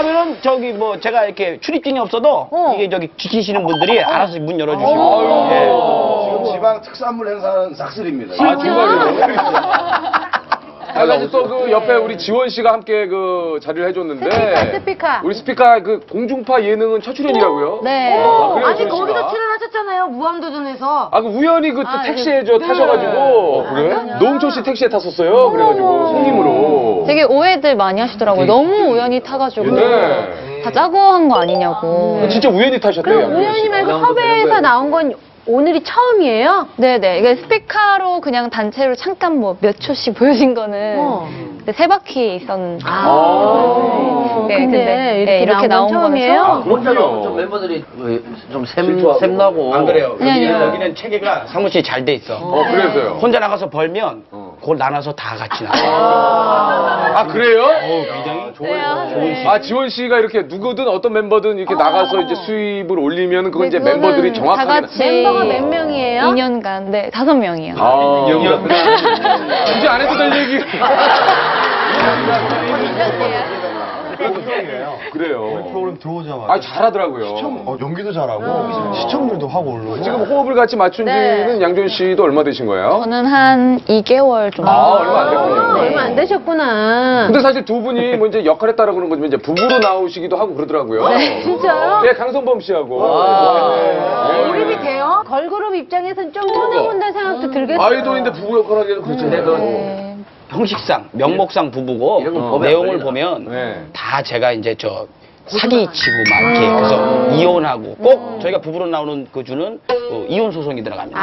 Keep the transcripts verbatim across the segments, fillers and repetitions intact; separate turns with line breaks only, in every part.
가면은 저기 뭐 제가 이렇게 출입증이 없어도
어.
이게 저기 지키시는 분들이 알아서 문 열어주시고. 예.
지금 지방 특산물 행사는 싹쓸입니다.
아, 정말요? 아, 사실 또 그 옆에 우리 지원 씨가 함께 그 자리를 해줬는데.
스피카, 스피카.
우리 스피카 그 공중파 예능은 첫 출연이라고요?
네.
아, 그래요,
아니
지원 씨가?
거기서 출연하셨잖아요. 무한도전에서.
아, 그 우연히 그때
아,
택시에
네.
저 타셔가지고.
아, 그래?
노홍철 씨 택시에 탔었어요. 그래가지고 손님으로.
되게 오해들 많이 하시더라고요. 너무 우연히 타가지고
네.
다 짜고 한 거 아니냐고.
진짜 우연히 타셨대요.
그럼
양준호
우연히
씨가.
말고 섭외해서 나온 건 오늘이 처음이에요?
네네. 이게 스피카로 그냥 단체로 잠깐 뭐 몇 초씩 보여진 거는
어.
근데 세 바퀴 있었는데.
아.
네,
근데
근데
이렇게,
네, 이렇게
나온 건
나온 거는
처음이에요?
처음.
혼자로 좀 멤버들이 좀 샘, 샘나고.
안 그래요.
아니, 아니요.
여기는, 여기는 체계가 사무실이 잘 돼 있어.
어, 그래서요.
혼자 나가서 벌면
어.
그걸 나눠서 다 같이 나가.
아, 그래요?
굉장히
네.
아, 지원 씨가 이렇게 누구든 어떤 멤버든 이렇게 나가서 이제 수입을 올리면 그건 이제
네, 그거는
멤버들이 정확하게.
다 같이
멤버가 몇 명이에요?
이 년간 네 다섯 명이요.
아, 이제 안 해도 될 얘기. 그래요.
프로그램 들어오자마자
아, 잘하더라고요.
시청, 어, 연기도 잘하고 시청률도 확 오르고
지금 호흡을 같이 맞춘
네.
지는 양준 씨도 얼마 되신 거예요?
저는 한 이 개월 정도.
아, 얼마 안 됐군요.
얼마 안 되셨구나.
근데 사실 두 분이 뭐 이제 역할에 따라 그런 거지만 이제 부부로 나오시기도 하고 그러더라고요.
네, 진짜요?
네, 강성범 씨하고.
네. 몰입이 돼요? 걸그룹 입장에서는 좀 쳐다본다는 생각도 들겠어요.
아이돌인데 부부 역할 하기에는 그렇잖아요.
네.
형식상, 명목상 부부고
이런 건
어,
법에 안
내용을
걸리나?
보면
네.
다 제가 이제 저 사기치고 막 이렇게 그래서 이혼하고 꼭 저희가 부부로 나오는 그 주는 어, 이혼 소송이 들어갑니다.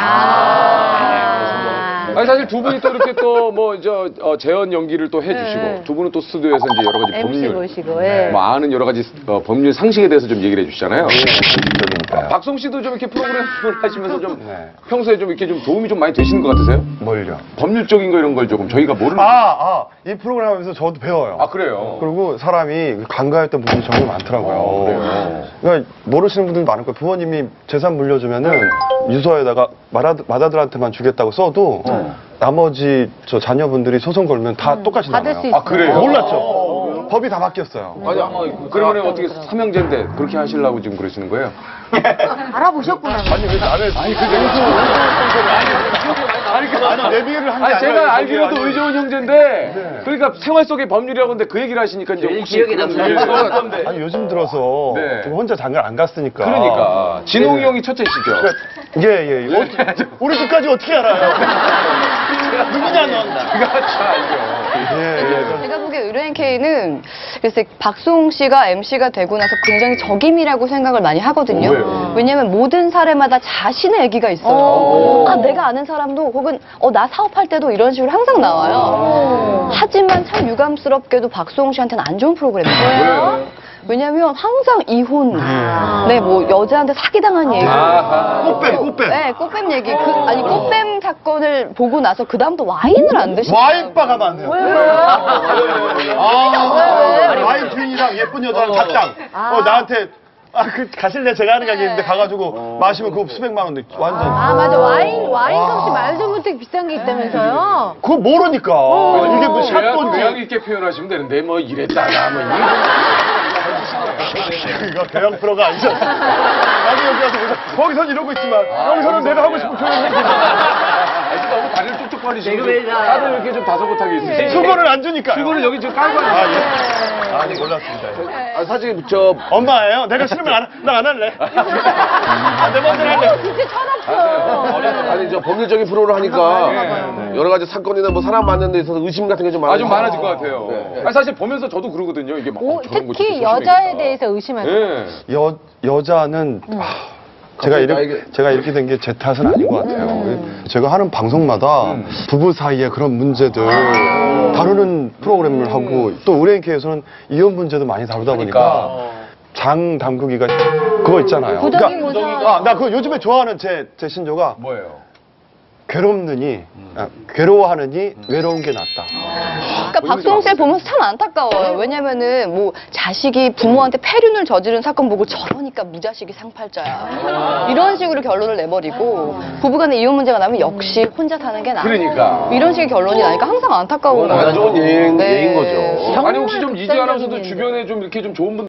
아니 사실 두 분이 또 이렇게 또 뭐 저 어, 재연 연기를 또 해주시고
네.
두 분은 또 스튜디오에서 이제 여러 가지
엠씨
법률,
모시고, 예.
뭐 아는 여러 가지 어, 법률 상식에 대해서 좀 얘기를 해주시잖아요.
그러니까요.
박송 씨도 좀 이렇게 프로그램을 하시면서 좀
네.
평소에 좀 이렇게 좀 도움이 좀 많이 되시는 것 같으세요?
뭘요?
법률적인 거 이런 걸 조금 저희가 모르는.
아, 아, 이 프로그램 하면서 저도 배워요.
아, 그래요.
그리고 사람이 간과했던 부분이 정말 많더라고요.
어, 그래요?
그러니까 모르시는 분들도 많을 거예요. 부모님이 재산 물려주면은 유서에다가 맏아들, 맏아들한테만 주겠다고 써도 나머지 저 자녀분들이 소송 걸면 다 똑같이
받을
나와요.
수 있어요.
아, 그래요?
몰랐죠? 법이 다 바뀌었어요.
아니, 아, 그러면 어떻게 삼형제인데 그렇게 하시려고 지금 그러시는 거예요?
알아보셨구나.
아니, 왜 나를. 아니, 그 내비를. 아니, 그, 아니, 내비를 한게
아니,
아니라.
제가 알기로도
아니,
의좋은 형제인데, 그러니까 생활 속의 법률이라고 하는데 그 얘기를 하시니까 이제 혹시
기억에
그런
남는
일이
거
있을 것 같은데.
아니, 요즘 들어서
네.
좀 혼자 장가를 안 갔으니까.
그러니까. 진홍이
네.
형이 첫째시죠?
예, 예. 예. 어, 우리 집까지 어떻게 알아요? 누구냐, 넌?
제가 다 알죠.
예, 예.
제가 보기에 의뢰인K는 글쎄 박송 씨가 엠씨가 되고 나서 굉장히 적임이라고 생각을 많이 하거든요.
왜요?
왜냐면 모든 사례마다 자신의 얘기가 있어요. 아, 내가 아는 사람도 혹은 어, 나 사업할 때도 이런 식으로 항상 나와요. 하지만 참 유감스럽게도 박송 씨한테는 안 좋은 프로그램이에요.
왜요?
왜냐면 항상 이혼, 네, 뭐 여자한테 사기당한 얘기.
아하.
꽃뱀, 꽃뱀.
네, 꽃뱀 얘기. 그, 아니, 꽃뱀 사건을 보고 나서 그다음부터 와인을 안 드시고.
와인바 가면 안 돼요.
왜?
아, 와인 주인이랑 예쁜 여자랑 닭장. 어, 나한테, 아, 그, 가실래? 제가 하는 가게 있는데 가가지고 마시면 그거 수백만 원, 완전.
아, 맞아. 와인, 와인 값이 말도 못해 비싼 게 있다면서요?
그거 모르니까. 이게 뭐
교양,
샷건지.
교양 있게 표현하시면 되는데, 뭐 이랬다가, 뭐 이랬다가.
이거 교양 프로가 아니죠. 나도 여기 와서 보자. 거기선 이러고 있지만, 여기서는 내가 하고 싶은 표현을 해.
너무 다리를 쭉쭉 벌리시고. 다들 이렇게 좀 다소곳하게 있으시죠.
수건을 안 주니까.
수건을 여기 지금 깔고
아,
하는
예. 아니, 몰랐습니다.
아, 사실 저
엄마예요? 내가 싫으면 안, 나 안 할래. 아, 내 맘대로 할래.
진짜 철없어.
아니 저 법률적인 프로를 하니까 여러 가지 사건이나 뭐 사람 만나는 데 있어서 의심 같은 게 좀 많아요.
아, 좀 많아질 것 같아요.
네.
아니, 사실 보면서 저도 그러거든요. 이게 막
오,
어, 저런 거
특히
진짜
여자에
조심해야겠다.
대해서 의심하죠.
예.
여, 여자는, 아, 제가 이렇게, 제가 이렇게 된 게 제 탓은 아닌 것 같아요. 제가 하는 방송마다 부부 사이의 그런 문제들 다루는 프로그램을 하고 또 의뢰인K에서는 이혼 문제도 많이 다루다 보니까 장 담그기가 그거 있잖아요.
부정이 모성.
아, 나 그거 요즘에 좋아하는 제, 제 신조가
뭐예요?
괴롭느니, 아, 괴로워하느니 외로운 게 낫다.
그러니까 박송 씨를 보면서 참 안타까워요. 왜냐면은 뭐 자식이 부모한테 폐륜을 저지른 사건 보고 저러니까 무자식이 상팔자야. 이런 식으로 결론을 내버리고 부부간의 이혼 문제가 나면 역시 혼자 사는 게 나아.
그러니까.
이런 식의 결론이 나니까 항상 안타까운 거예요.
안 좋은 예인,
네.
예인 거죠.
아니, 혹시 좀 이재
극단적인
아나운서도
얘기인데.
주변에 좀 이렇게 좀 좋은 분